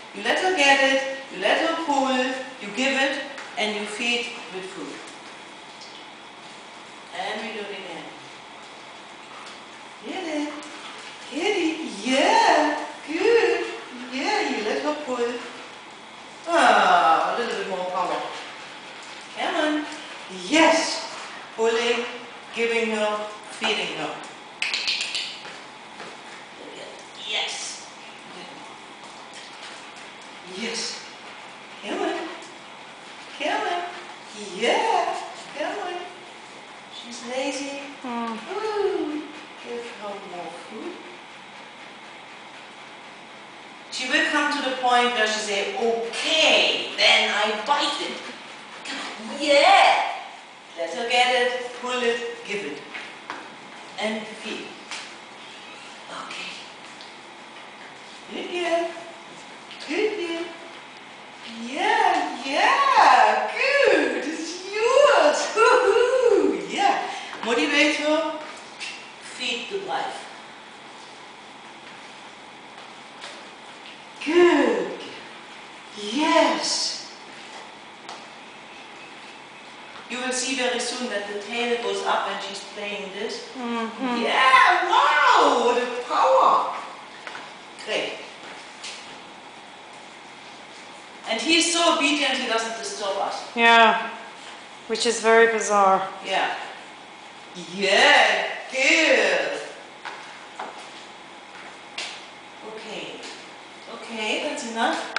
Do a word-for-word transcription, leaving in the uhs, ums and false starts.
You let her get it, you let her pull, you give it, and you feed with food. And we do it again. Get it. Get it. Yeah. Good. Yeah, you let her pull. Ah, a little bit more power. Come on. Yes. Pulling, giving her, feeding her. Yes. Yes. Come on. Come on. Yeah. Come on. She's lazy. Mm. Ooh. Give her more food. She will come to the point where she say, okay, then I bite it. Yeah. Let her get it, pull it, give it. And feed. Okay. Good girl. Good girl. Yeah, yeah. Good. It's yours. Woohoo. Yeah. Motivate her. Feed the wife. Good. Yes. You will see very soon that the tail goes up and she's playing this. Mm-hmm. Yeah, wow, the power. Great. And he's so obedient he doesn't disturb us. Yeah, which is very bizarre. Yeah. Yeah, good. Okay. Okay, that's enough.